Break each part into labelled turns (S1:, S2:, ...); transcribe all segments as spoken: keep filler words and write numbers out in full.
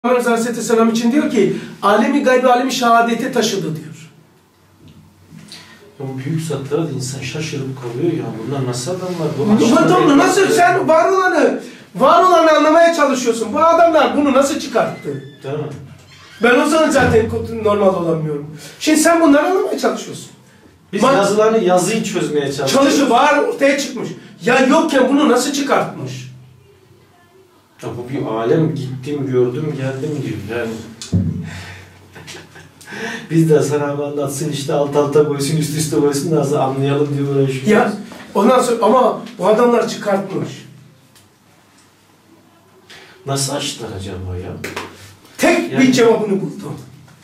S1: Peygamber Aleyhisselam için diyor ki alemi gaybi alemi şehadete taşıdı diyor.
S2: O büyük zatlara da insan şaşırıp kalıyor ya. Bunlar nasıl adamlar? Bu
S1: adamlar nasıl? Sen var olanı, var olanı anlamaya çalışıyorsun. Bu adamlar bunu nasıl çıkarttı?
S2: Değil mi?
S1: Ben o zaman zaten normal olamıyorum. Şimdi sen bunları anlamaya çalışıyorsun.
S2: Biz
S1: Ma
S2: yazılarını, yazıyı çözmeye çalışıyoruz.
S1: Çalışı var, ortaya çıkmış. Ya yokken bunu nasıl çıkartmış?
S2: Ya bu bir alem, gittim, gördüm, geldim diyor. Yani biz de sana anlatsın işte alt alta koysun, üst üste koysun nasıl anlayalım diye uğraşıyoruz.
S1: Ya ondan sonra ama bu adamlar çıkartmış.
S2: Nasıl açtılar acaba ya?
S1: Tek
S2: yani...
S1: bir cevabını buldum.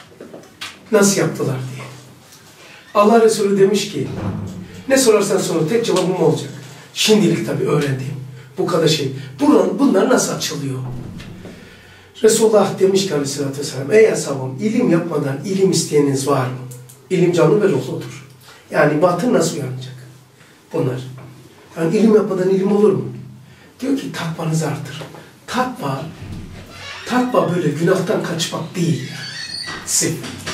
S1: Nasıl yaptılar diye. Allah Resulü demiş ki ne sorarsan sor tek cevabım olacak. Şimdilik tabii öğrendiğim bu kadar şey. Bunlar, bunlar nasıl açılıyor? Resulullah demiş ki Aleyhisselatü Vesselam ey ashabım ilim yapmadan ilim isteyeniniz var mı? İlim canlı ve ruhludur. Yani batın nasıl uyanacak? Bunlar. Yani ilim yapmadan ilim olur mu? Diyor ki takvanızı artır. Takva takva böyle günahtan kaçmak değil. Sırf.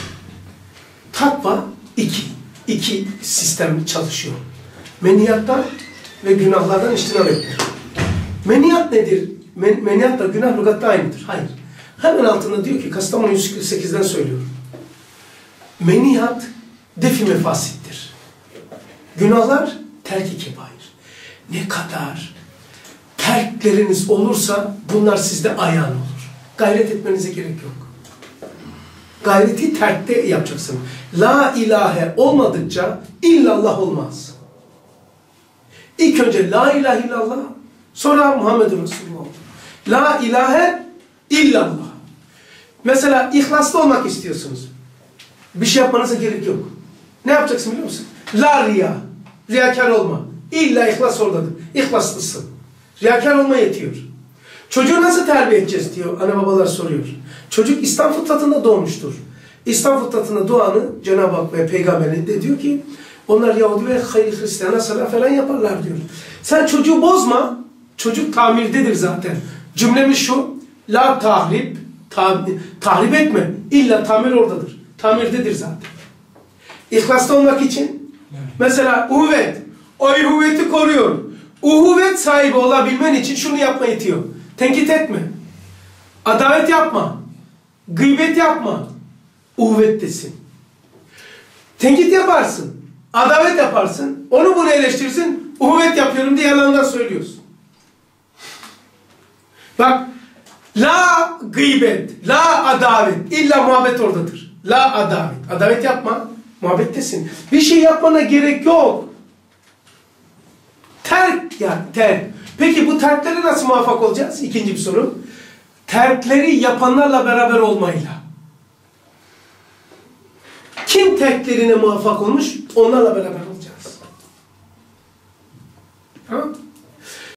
S1: Takva iki. iki sistem çalışıyor. Meniyattan ve günahlardan iştinab etmek. Meniyat nedir? Men, meniyatla günah lügatta aynıdır. Hayır. Hemen altında diyor ki Kastamonu yüz kırk sekizden söylüyorum. Meniyat defi mefasittir. Günahlar terk-i kebair. Ne kadar terkleriniz olursa bunlar sizde ayağın olur. Gayret etmenize gerek yok. Gayreti terkte yapacaksın. La ilahe olmadıkça illallah olmaz. İlk önce la ilahe illallah, sonra Muhammedun Resulullah. La ilahe illallah. Mesela ihlaslı olmak istiyorsunuz. Bir şey yapmanıza gerek yok. Ne yapacaksın biliyor musun? La riya. Riyakar olma. İlla ihlas oradadır. İhlaslısın. Riyakar olma yetiyor. Çocuğu nasıl terbiye edeceğiz diyor. Anne babalar soruyor. Çocuk İslam fıtratında doğmuştur. İslam fıtratında doğanı Cenab-ı Hak ve Peygamber'in de diyor ki onlar Yahudi ve Hristiyan'a salat falan yaparlar diyor. Sen çocuğu bozma. Çocuk tamirdedir zaten. Cümlemiz şu. La tahrip. Ta, tahrip etme. İlla tamir oradadır. Tamirdedir zaten. İhlaslı olmak için mesela uhuvvet. O uhuvveti koruyor. Uhuvvet sahibi olabilmen için şunu yapma yetiyor. Tenkit etme. Adalet yapma. Gıybet yapma. Uhuvvettesin. Tenkit yaparsın. Adalet yaparsın. Onu bunu eleştirirsin. Uhuvvet yapıyorum diye yalandan söylüyorsun. Bak. La gıybet. La adalet. İlla muhabbet oradadır. La adalet. Adalet yapma. Muhabbettesin. Bir şey yapmana gerek yok. Terk ya terk. Peki bu terklere nasıl muvaffak olacağız? İkinci bir soru. Terkleri yapanlarla beraber olmayla. Kim terklerine muvaffak olmuş? Onlarla beraber